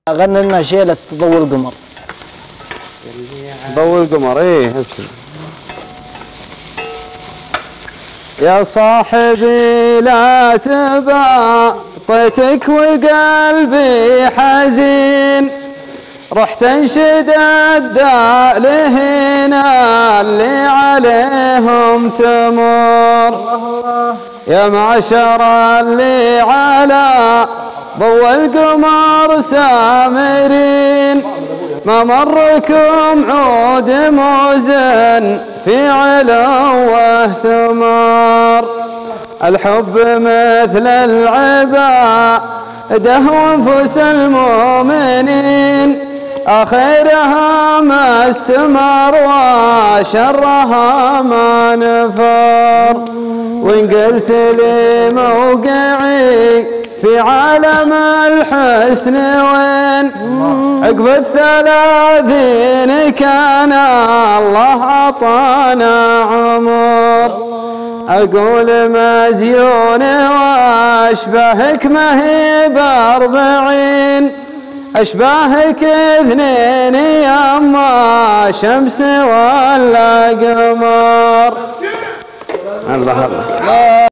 غنى لنا شيلة ضوء القمر. ضوء القمر ايه ابشر. يا صاحبي لا تباطيتك وقلبي حزين، رحت انشد الدالهنا اللي عليهم تمر. يا معشر اللي على ضوء القمر سامرين، ما مركم عود موزن في علوه ثمار. الحب مثل العباده وانفس المؤمنين، اخيرها ما استمر وشرها ما نفر. وان قلت لي موقعي في عالم الحسن وين، عقب الثلاثين كان الله عطانا عمر. أقول مزيون وأشبهك ما هي ب40، أشباهك اثنين يا أما شمس ولا قمر. الله الله.